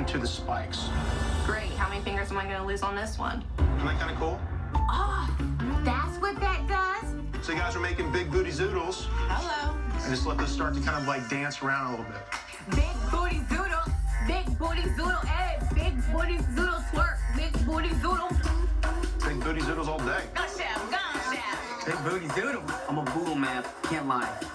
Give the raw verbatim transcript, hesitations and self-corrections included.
onto the spikes. Great. How many fingers am I going to lose on this one? Isn't that kind of cool? Oh, that's what that does? So you guys are making big booty zoodles. Hello. And just let this start to kind of like dance around a little bit. Big booty zoodle. Big booty zoodle. Hey, big booty zoodle twerk. Big booty zoodle. Big booty zoodles all day. Go chef, go chef. Big booty zoodle. I'm a boodle man. Can't lie.